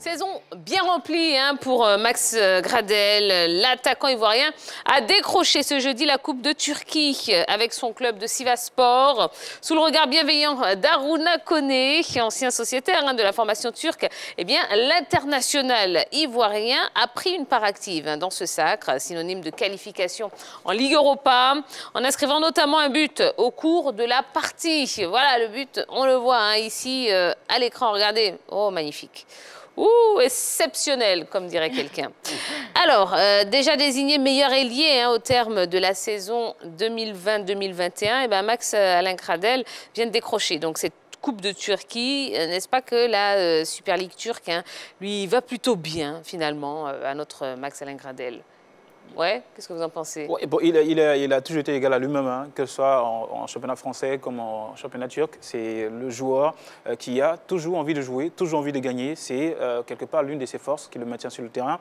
Saison bien remplie pour Max Gradel. L'attaquant ivoirien a décroché ce jeudi la Coupe de Turquie avec son club de Sivasspor. Sous le regard bienveillant d'Aruna Kone, ancien sociétaire de la formation turque, l'international ivoirien a pris une part active dans ce sacre, synonyme de qualification en Ligue Europa, en inscrivant notamment un but au cours de la partie. Voilà le but, on le voit ici à l'écran, regardez, oh magnifique. Ouh, exceptionnel, comme dirait quelqu'un. Alors, déjà désigné meilleur ailier au terme de la saison 2020-2021, Max Alain Gradel vient de décrocher donc cette Coupe de Turquie. N'est-ce pas que la Super League turque lui va plutôt bien, finalement, à notre Max Alain Gradel? Ouais, qu'est-ce que vous en pensez? Ouais, bon, il a toujours été égal à lui-même, que ce soit en championnat français comme en championnat turc. C'est le joueur qui a toujours envie de jouer, toujours envie de gagner. C'est quelque part l'une de ses forces qui le maintient sur le terrain.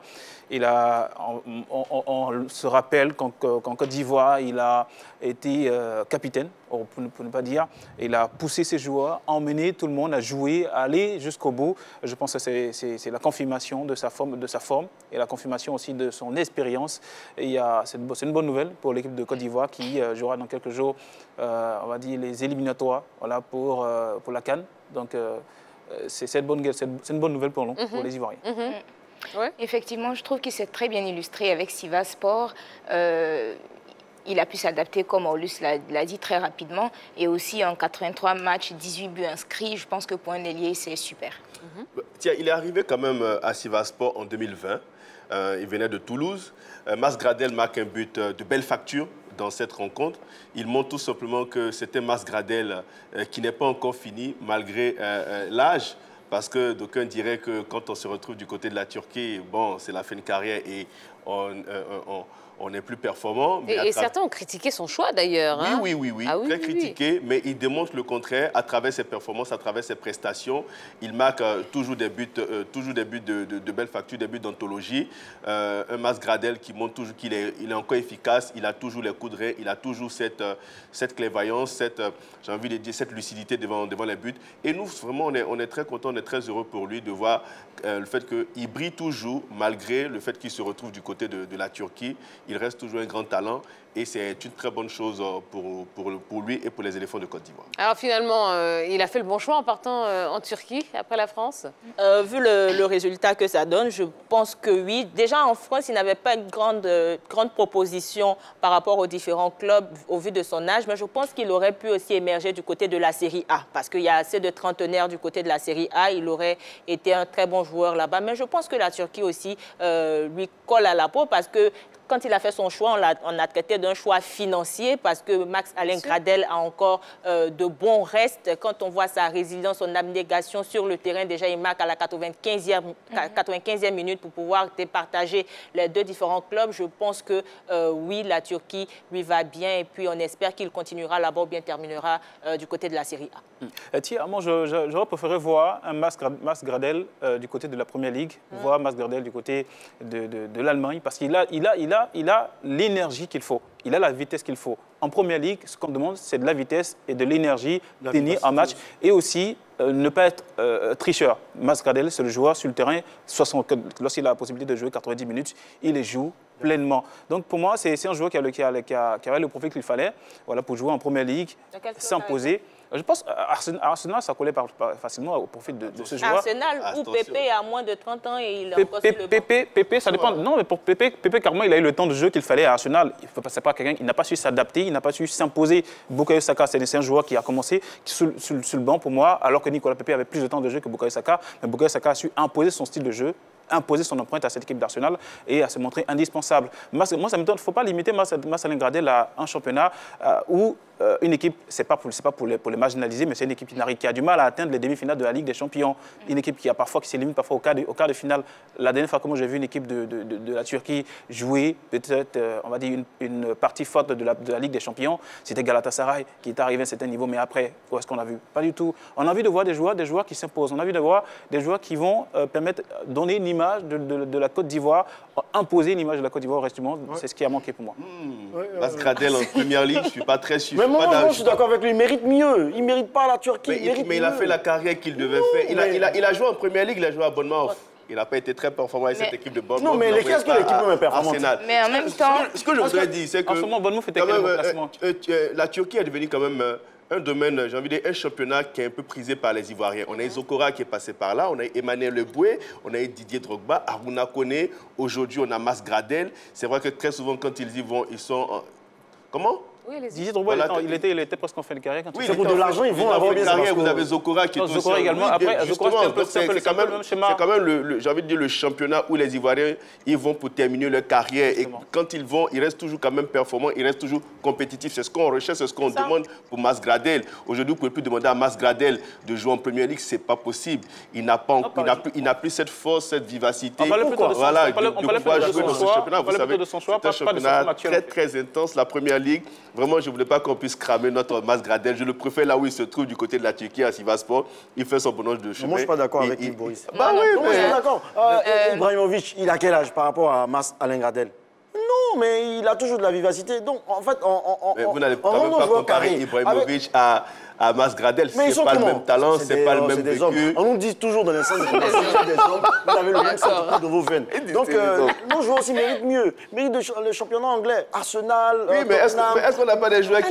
On se rappelle qu'en Côte d'Ivoire, il a été capitaine, pour ne pas dire. Il a poussé ses joueurs, emmené tout le monde à jouer, à aller jusqu'au bout. Je pense que c'est la confirmation de sa forme et la confirmation aussi de son expérience. C'est une bonne nouvelle pour l'équipe de Côte d'Ivoire qui jouera dans quelques jours, on va dire, les éliminatoires pour la CAN. Donc, c'est une bonne nouvelle pour nous, pour les Ivoiriens. Ouais. Effectivement, je trouve qu'il s'est très bien illustré avec Sivasspor. Il a pu s'adapter, comme Aulus l'a dit, très rapidement. Et aussi, en 83 matchs, 18 buts inscrits. Je pense que pour un ailier, c'est super. Tiens, il est arrivé quand même à Sivasspor en 2020. Il venait de Toulouse. Max Gradel marque un but de belle facture dans cette rencontre. Il montre tout simplement que c'était Max Gradel qui n'est pas encore fini, malgré l'âge. Parce que d'aucuns diraient que quand on se retrouve du côté de la Turquie, bon, c'est la fin de carrière et on est plus performant. Et certains ont critiqué son choix d'ailleurs. Oui, très critiqué, mais il démontre le contraire à travers ses performances, à travers ses prestations. Il marque toujours des buts de belle facture, des buts d'anthologie. Un Max Gradel qui montre toujours qu'il est encore efficace, il a toujours les coups de rein, il a toujours cette clairvoyance, j'ai envie de dire, cette lucidité devant les buts. Et nous, vraiment, on est très contents, on est très heureux pour lui de voir le fait qu'il brille toujours, malgré le fait qu'il se retrouve du côté de la Turquie. Il reste toujours un grand talent et c'est une très bonne chose pour lui et pour les éléphants de Côte d'Ivoire. Alors finalement, il a fait le bon choix en partant en Turquie, après la France? Vu le résultat que ça donne, je pense que oui. Déjà en France, il n'avait pas une grande proposition par rapport aux différents clubs au vu de son âge, mais je pense qu'il aurait pu aussi émerger du côté de la Série A, parce qu'il y a assez de trentenaires du côté de la Série A. Il aurait été un très bon joueur là-bas, mais je pense que la Turquie aussi lui colle à la peau, parce que quand il a fait son choix, on a traité d'un choix financier parce que Max Alain Gradel a encore de bons restes. Quand on voit sa résilience, son abnégation sur le terrain, déjà il marque à la 95e minute pour pouvoir départager les deux différents clubs. Je pense que oui, la Turquie lui va bien et puis on espère qu'il continuera là-bas ou bien terminera du côté de la Série A. Tiens, moi j'aurais préféré voir un Max Gradel du côté de la Première Ligue, voir Max Gradel du côté de l'Allemagne, parce qu'il a l'énergie qu'il faut, il a la vitesse qu'il faut. En Première Ligue, ce qu'on demande, c'est de la vitesse et de l'énergie, tenir un match et aussi ne pas être tricheur. Max Gradel, c'est le joueur sur le terrain, lorsqu'il a la possibilité de jouer 90 minutes, il les joue pleinement. Donc pour moi, c'est un joueur qui avait le profil qu'il fallait pour jouer en Première Ligue, s'imposer. Je pense qu'Arsenal, ça collait facilement au profil de ce joueur. Arsenal ou Pépé a moins de 30 ans et il a encore sur le banc. Pépé, ça dépend. Non, mais pour Pépé, carrément, il a eu le temps de jeu qu'il fallait à Arsenal. C'est pas quelqu'un qui n'a pas su s'adapter, il n'a pas su s'imposer. Bukayo Saka, c'est un joueur qui a commencé sur le banc pour moi, alors que Nicolas Pépé avait plus de temps de jeu que Bukayo Saka. Mais Bukayo Saka a su imposer son style de jeu, imposer son empreinte à cette équipe d'Arsenal et à se montrer indispensable. Moi, ça me donne, il ne faut pas limiter Max Alain Gradel à un championnat où une équipe, ce n'est pas pour les marginaliser, mais c'est une équipe qui a du mal à atteindre les demi-finales de la Ligue des Champions. Une équipe qui s'élimine parfois au quart de finale. La dernière fois que j'ai vu une équipe de la Turquie jouer, peut-être, on va dire, une partie forte de la Ligue des Champions, c'était Galatasaray qui est arrivé à un certain niveau, mais après, où est-ce qu'on a vu? Pas du tout. On a envie de voir des joueurs qui s'imposent. On a envie de voir des joueurs qui vont permettre de donner une image de la Côte d'Ivoire, imposer une image de la Côte d'Ivoire, justement. C'est ce qui a manqué pour moi. Max Gradel en Première Ligue, je ne suis pas très sûr. Mais moi, je suis d'accord avec lui, il mérite mieux. Il ne mérite pas la Turquie. Mais il a fait la carrière qu'il devait faire. Il a joué en Première Ligue, il a joué à Bournemouth. Il n'a pas été très performant avec cette équipe de Bournemouth. Non, mais qu'est-ce que l'équipe même est performante? Mais en même temps... Ce que je voudrais dire, c'est que... En ce moment, Bournemouth était quel classement? La Turquie est devenue quand même un domaine, j'ai envie de dire, un championnat qui est un peu prisé par les Ivoiriens. On a eu Zokora qui est passé par là, on a eu Emmanuel Leboué, on a eu Didier Drogba, Aruna Koné, aujourd'hui on a Mas Gradel. C'est vrai que très souvent quand ils y vont, ils sont... Comment? Oui, Didier Drogba, Voilà, il était presque en fin de carrière. Oui, c'est pour de l'argent, ils vont avoir bien carrière. Vous avez Zokora qui est aussi... Zokora également. Oui, Après, justement, c'est quand même, j'ai envie de dire, le championnat où les Ivoiriens, ils vont pour terminer leur carrière. Justement. Et quand ils vont, ils restent toujours quand même performants, ils restent toujours compétitifs. C'est ce qu'on recherche, c'est ce qu'on demande pour Mas Gradel. Aujourd'hui, vous ne pouvez plus demander à Mas Gradel de jouer en Première Ligue, ce n'est pas possible. Il n'a plus cette force, cette vivacité. On parlait plutôt de son choix. On parlait de son choix, c'est un championnat très, très intense, la Première Ligue. Vraiment, je ne voulais pas qu'on puisse cramer notre Mas Gradel. Je le préfère là où il se trouve, du côté de la Turquie, à Sivaspor. Il fait son bonheur de chemin. Moi, je ne suis pas d'accord avec Yves Boris. Bah oui, mais... je suis d'accord. Ibrahimovic, il a quel âge par rapport à Alain Gradel? Non, mais il a toujours de la vivacité. Donc, en fait, vous n'allez quand même pas comparer Ibrahimovic à Mas Gradel. Ce n'est pas le même talent, ce n'est pas le même vécu. On nous dit toujours dans les sens de c'est des hommes, vous avez le même sentiment dans vos veines. Donc, nos joueurs aussi méritent mieux. Méritent le championnat anglais. Arsenal, oui, mais est-ce qu'on n'a pas des joueurs qui...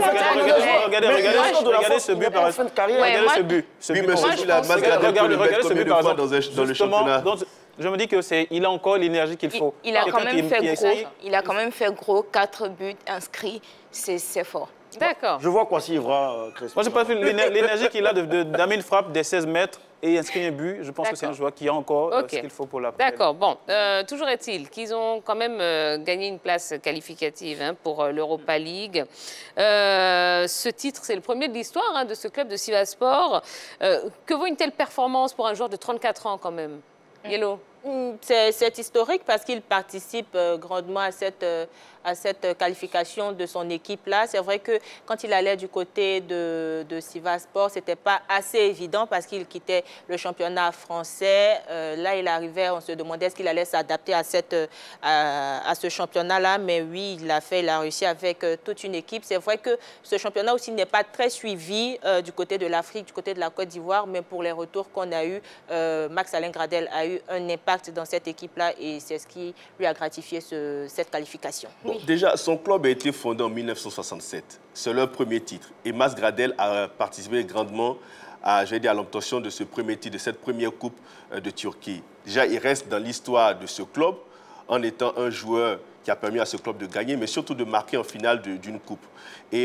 Regardez ce but par exemple. Regardez ce but. Oui, mais celui-là, Mas Gradel peut le mettre combien de fois dans le championnat? Je me dis qu'il a encore l'énergie qu'il faut. Il a quand même fait gros, 4 buts inscrits, c'est fort. D'accord. Je vois quoi s'il Evra. Moi, je pense que l'énergie qu'il a d'amener une frappe des 16 mètres et inscrire un but, je pense que c'est un joueur qui a encore ce qu'il faut pour la première. D'accord. Bon, toujours est-il qu'ils ont quand même gagné une place qualificative pour l'Europa League. Ce titre, c'est le premier de l'histoire de ce club de Sivaspor. Que vaut une telle performance pour un joueur de 34 ans quand même? Yellow. C'est historique parce qu'il participe grandement à cette qualification de son équipe-là. C'est vrai que quand il allait du côté de Sivaspor, ce n'était pas assez évident parce qu'il quittait le championnat français. Là, il arrivait, on se demandait est-ce qu'il allait s'adapter à ce championnat-là. Mais oui, il l'a fait, il a réussi avec toute une équipe. C'est vrai que ce championnat aussi n'est pas très suivi du côté de l'Afrique, du côté de la Côte d'Ivoire. Mais pour les retours qu'on a eus, Max-Alain Gradel a eu un impact dans cette équipe-là et c'est ce qui lui a gratifié cette qualification. Bon, déjà, son club a été fondé en 1967. C'est leur premier titre. Et Mas Gradel a participé grandement à l'obtention de ce premier titre, de cette première coupe de Turquie. Déjà, il reste dans l'histoire de ce club en étant un joueur qui a permis à ce club de gagner, mais surtout de marquer en finale d'une coupe. Et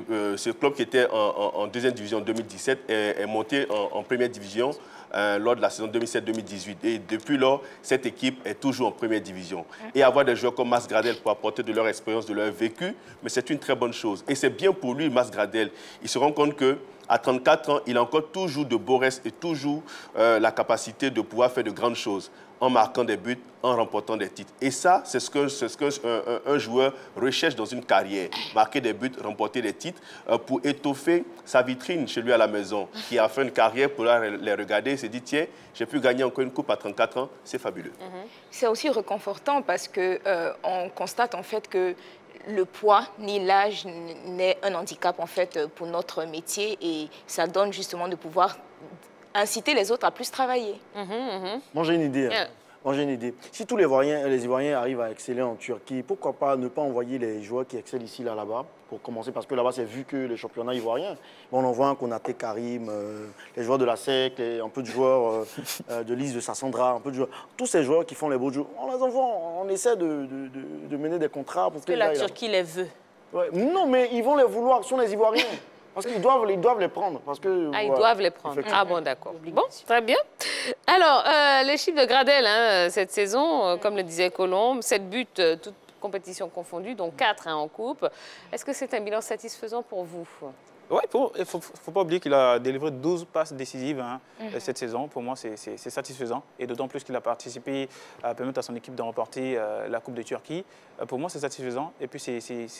ce club qui était en deuxième division en 2017 est monté en première division lors de la saison 2007-2018. Et depuis lors, cette équipe est toujours en première division. Et avoir des joueurs comme Mas Gradel pour apporter de leur expérience, de leur vécu, mais c'est une très bonne chose. Et c'est bien pour lui, Mas Gradel. Il se rend compte qu'à 34 ans, il a encore toujours de beaux restes et toujours la capacité de pouvoir faire de grandes choses en marquant des buts, en remportant des titres. Et ça, c'est ce qu'un joueur recherche dans une carrière. Marquer des buts, remporter des titres pour étoffer sa vitrine chez lui à la maison. Qui a fait une carrière pour les regarder et se dit, tiens, j'ai pu gagner encore une coupe à 34 ans, c'est fabuleux. C'est aussi réconfortant parce qu'on constate en fait que le poids ni l'âge n'est un handicap en fait pour notre métier et ça donne justement de pouvoir inciter les autres à plus travailler. Moi, j'ai une idée. Moi, j'ai une idée. Si tous les Ivoiriens arrivent à exceller en Turquie, pourquoi pas ne pas envoyer les joueurs qui excellent ici, là-bas, pour commencer, parce que là-bas, c'est vu que les championnats ivoiriens. On envoie un Konaté Karim, les joueurs de la SEC, un peu de joueurs de l'Is de Sassandra, un peu de joueurs. Tous ces joueurs qui font les beaux jeux, on les envoie, on essaie de mener des contrats. Parce que la Turquie les veut. Ouais. Non, mais ils vont les vouloir, ce sont les Ivoiriens. Parce qu'ils doivent les prendre. Parce que, ils doivent les prendre. Ah bon, d'accord. Bon, très bien. Alors, les chiffres de Gradel cette saison, comme le disait Colombe, 7 buts, toutes compétitions confondues, donc 4 en coupe. Est-ce que c'est un bilan satisfaisant pour vous? Oui, il ne faut pas oublier qu'il a délivré 12 passes décisives cette saison. Pour moi, c'est satisfaisant. Et d'autant plus qu'il a participé à permettre à son équipe de remporter la Coupe de Turquie. Pour moi, c'est satisfaisant. Et puis,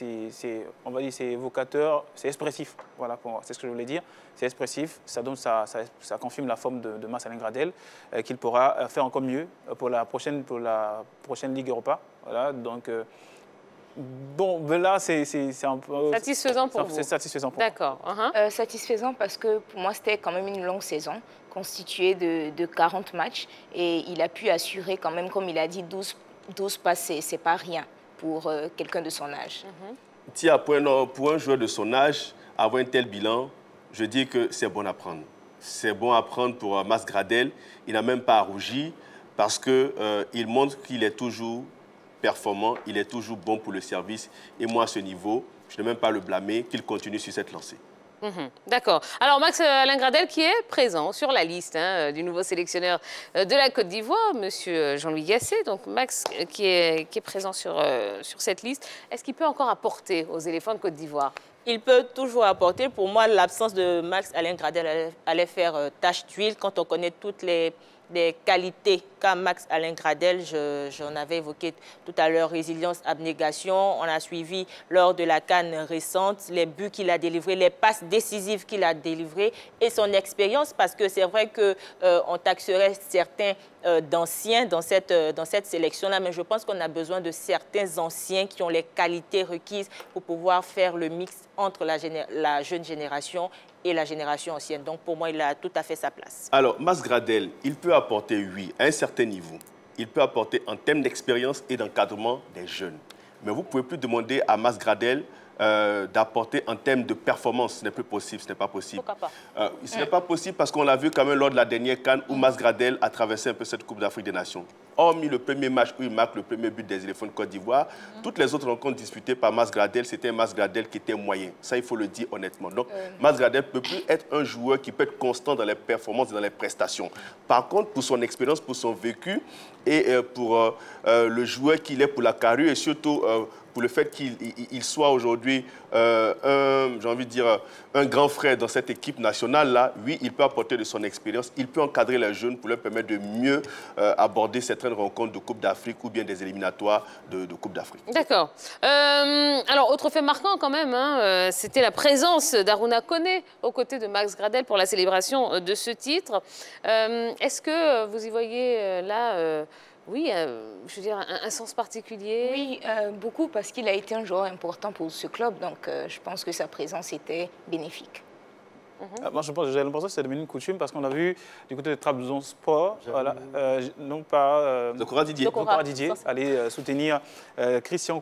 on va dire, c'est évocateur, c'est expressif. Voilà, c'est ce que je voulais dire. C'est expressif. Ça confirme la forme de Mas-Alain Gradel, qu'il pourra faire encore mieux pour la prochaine Ligue Europa. Voilà, donc... Bon, ben là, c'est un peu... Satisfaisant pour vous? C'est satisfaisant pour moi. D'accord. Satisfaisant parce que pour moi, c'était quand même une longue saison constituée de 40 matchs. Et il a pu assurer quand même, comme il a dit, 12 passés. Ce n'est pas rien pour quelqu'un de son âge. Tia, pour un joueur de son âge, avoir un tel bilan, je dis que c'est bon à prendre. C'est bon à prendre pour Mas Gradel. Il n'a même pas à rougir parce qu'il montre qu'il est toujours performant, il est toujours bon pour le service. Et moi, à ce niveau, je ne vais même pas le blâmer, qu'il continue sur cette lancée. D'accord. Alors, Max-Alain Gradel qui est présent sur la liste du nouveau sélectionneur de la Côte d'Ivoire, monsieur Jean-Louis Gasset. Donc, Max qui est présent sur cette liste. Est-ce qu'il peut encore apporter aux éléphants de Côte d'Ivoire? Il peut toujours apporter. Pour moi, l'absence de Max-Alain Gradel allait faire tache d'huile quand on connaît toutes les qualités qu'a Max-Alain Gradel. J'en avais évoqué tout à l'heure, résilience, abnégation. On a suivi lors de la CAN récente les buts qu'il a délivrés, les passes décisives qu'il a délivrées et son expérience, parce que c'est vrai qu'on taxerait certains d'anciens dans cette sélection-là, mais je pense qu'on a besoin de certains anciens qui ont les qualités requises pour pouvoir faire le mix entre la jeune génération et la génération ancienne. Donc, pour moi, il a tout à fait sa place. Alors, Mas Gradel, il peut apporter, oui, à un certain niveau. Il peut apporter en termes d'expérience et d'encadrement des jeunes. Mais vous ne pouvez plus demander à Mas Gradel d'apporter en termes de performance. Ce n'est plus possible, ce n'est pas possible. Pourquoi pas? Ce n'est pas possible parce qu'on l'a vu quand même lors de la dernière CAN où Mas Gradel a traversé un peu cette Coupe d'Afrique des Nations. Hormis le premier match où il marque le premier but des éléphants de Côte d'Ivoire, toutes les autres rencontres disputées par Mas Gradel, c'était un Mas Gradel qui était moyen. Ça, il faut le dire honnêtement. Donc, Mas Gradel ne peut plus être un joueur qui peut être constant dans les performances et dans les prestations. Par contre, pour son expérience, pour son vécu et pour le joueur qu'il est pour la carrure et surtout pour le fait qu'il soit aujourd'hui, j'ai envie de dire, un grand frère dans cette équipe nationale-là, oui, il peut apporter de son expérience, il peut encadrer les jeunes pour leur permettre de mieux aborder certaines rencontres de Coupe d'Afrique ou bien des éliminatoires de Coupe d'Afrique. D'accord. Alors, autre fait marquant quand même, c'était la présence d'Aruna Koné aux côtés de Max Gradel pour la célébration de ce titre. Est-ce que vous y voyez là... oui, je veux dire, un sens particulier? Oui, beaucoup, parce qu'il a été un joueur important pour ce club. Donc, je pense que sa présence était bénéfique. Moi, j'ai l'impression que c'est devenu une coutume parce qu'on a vu du côté de Trabzonspor, voilà, non pas Zokora Didier aller soutenir Christian...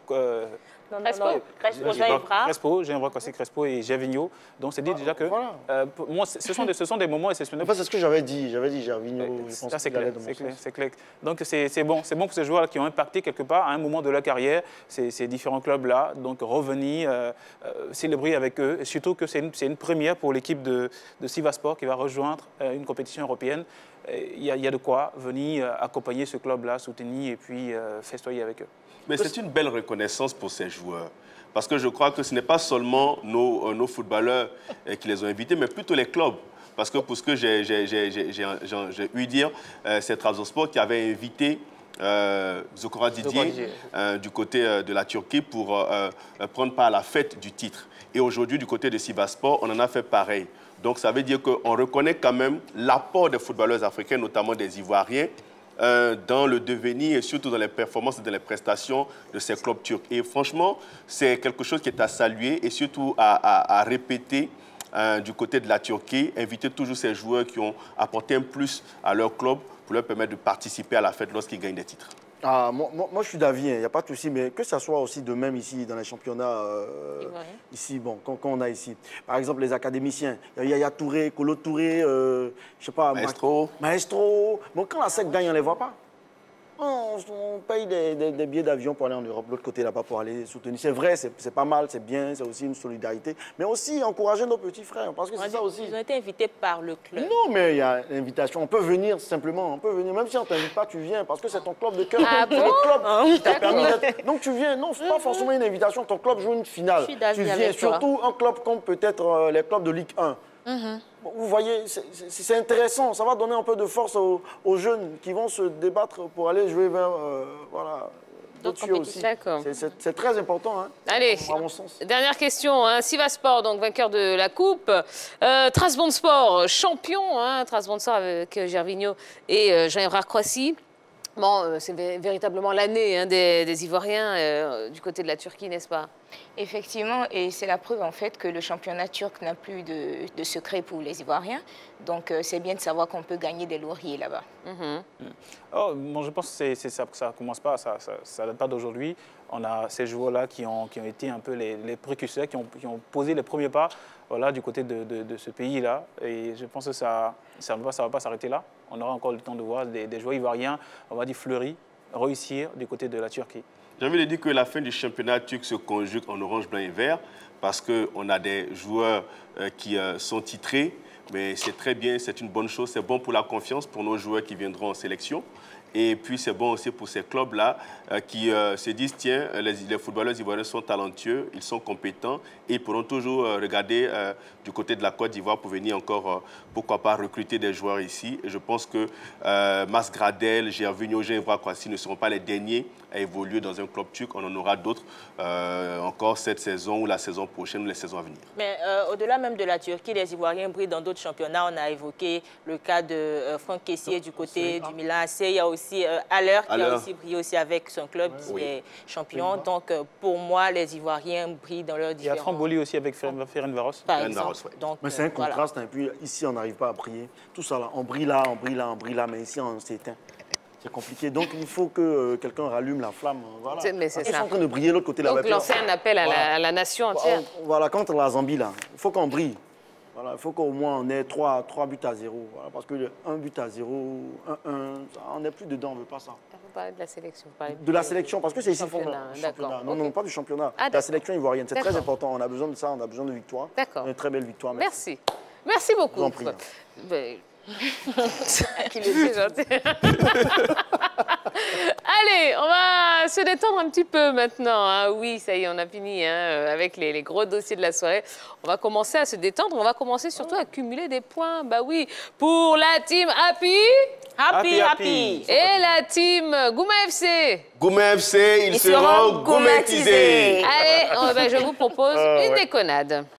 Crespo, Crespo et Gervinho. Donc, c'est dit déjà que moi, ce sont des moments exceptionnels. C'est ce que j'avais dit. Gervinho, je pense c'est clair, c'est clair. Donc, c'est bon pour ces joueurs qui ont impacté quelque part à un moment de leur carrière ces différents clubs-là. Donc, revenir, célébrer avec eux. Et surtout que c'est une première pour l'équipe de Sivaspor qui va rejoindre une compétition européenne. Il y a de quoi venir accompagner ce club-là, soutenir et puis festoyer avec eux. Mais c'est une belle reconnaissance pour ces joueurs. Parce que je crois que ce n'est pas seulement nos footballeurs qui les ont invités, mais plutôt les clubs. Parce que pour ce que j'ai eu dire, c'est Trabzonspor qui avait invité Zokora Didier du côté de la Turquie pour prendre part à la fête du titre. Et aujourd'hui, du côté de Sivaspor, on en a fait pareil. Donc ça veut dire qu'on reconnaît quand même l'apport des footballeurs africains, notamment des Ivoiriens, dans le devenir et surtout dans les performances et dans les prestations de ces clubs turcs. Et franchement, c'est quelque chose qui est à saluer et surtout à répéter du côté de la Turquie, inviter toujours ces joueurs qui ont apporté un plus à leur club pour leur permettre de participer à la fête lorsqu'ils gagnent des titres. Moi, je suis d'avis, il n'y a pas de souci, mais que ça soit aussi de même ici, dans les championnats, ici, bon, quand on a ici. Par exemple, les académiciens, il y a Touré, Kolo Touré, je sais pas, Maestro. Bon, quand la SEC gagne, on ne les voit pas. On paye des billets d'avion pour aller en Europe, de l'autre côté là-bas pour aller soutenir. C'est vrai, c'est pas mal, c'est bien, c'est aussi une solidarité. Mais aussi encourager nos petits frères, parce que c'est ça aussi. Ils ont été invités par le club. Non, mais il y a l'invitation. On peut venir simplement, on peut venir. Même si on ne t'invite pas, tu viens, parce que c'est ton club de cœur. Ah bon? Le club qui t'a permis d'être... Donc tu viens, non, c'est pas forcément une invitation. Ton club joue une finale. Tu viens, surtout un club comme peut-être les clubs de Ligue 1. Vous voyez, c'est intéressant. Ça va donner un peu de force aux jeunes qui vont se débattre pour aller jouer vers d'autres aussi. C'est très important, hein, allez, à mon sens. Dernière question. Sivaspor, donc vainqueur de la Coupe. Trabzonspor, champion. Trabzonspor avec Gervinho et Jean-Évrard Croissy. Bon, c'est véritablement l'année hein, des Ivoiriens du côté de la Turquie, n'est-ce pas? Effectivement, et c'est la preuve en fait que le championnat turc n'a plus de secret pour les Ivoiriens. Donc c'est bien de savoir qu'on peut gagner des lauriers là-bas. Oh, bon, je pense que ça ne commence pas, ça date pas d'aujourd'hui. On a ces joueurs-là qui ont été un peu les précurseurs, qui ont posé les premiers pas voilà, du côté de ce pays-là. Et je pense que ça ne va pas s'arrêter là. On aura encore le temps de voir des joueurs ivoiriens, on va dire fleuris, réussir du côté de la Turquie. J'ai envie de dire que la fin du championnat turc se conjugue en orange, blanc et vert parce qu'on a des joueurs qui sont titrés, mais c'est très bien, c'est une bonne chose, c'est bon pour la confiance pour nos joueurs qui viendront en sélection. Et puis, c'est bon aussi pour ces clubs-là qui se disent, tiens, les footballeurs ivoiriens sont talentueux, ils sont compétents et ils pourront toujours regarder du côté de la Côte d'Ivoire pour venir encore, pourquoi pas, recruter des joueurs ici. Et je pense que Mas Gradel, Gervinho, Jean-Yves Kwasi ne seront pas les derniers à évoluer dans un club turc. On en aura d'autres encore cette saison ou la saison prochaine ou les saisons à venir. Mais au-delà même de la Turquie, les Ivoiriens brillent dans d'autres championnats. On a évoqué le cas de Franck Kessié du côté du Milan AC. Il y a aussi Haller qui a aussi brillé aussi avec son club qui est champion. Donc pour moi, les Ivoiriens brillent dans leur différents... Il y a Tramboli aussi avec Ferencvaros. Par exemple. Donc, mais c'est un contraste. Et puis ici, on n'arrive pas à briller. Tout ça là, on brille là, on brille là, on brille là, mais ici, on s'éteint. C'est compliqué. Donc, il faut que quelqu'un rallume la flamme. Voilà. Mais c'est ça. Ils sont en train de briller de l'autre côté. Donc, lancer un appel à la nation entière. Voilà, contre la Zambie, là, il faut qu'on brille. Voilà, il faut qu'au moins on ait 3 buts à 0. Voilà, parce que 1 but à 0, 1-1, on n'est plus dedans, on ne veut pas ça. Il faut parler de la sélection. De la sélection, parce que c'est ici le championnat. Non, non, pas du championnat. Ah, la sélection ivoirienne, c'est très important. On a besoin de ça, on a besoin de victoire. D'accord. Une très belle victoire. Merci. Merci beaucoup. Je vous en prie. Qui le dit, gentil. Allez, on va se détendre un petit peu maintenant. Hein. Oui, ça y est, on a fini hein, avec les gros dossiers de la soirée. On va commencer à se détendre. On va commencer surtout à cumuler des points. Bah oui, pour la team Happy. Et la team Gouma FC. Gouma FC, ils seront goumétisés. Allez, je vous propose une déconnade.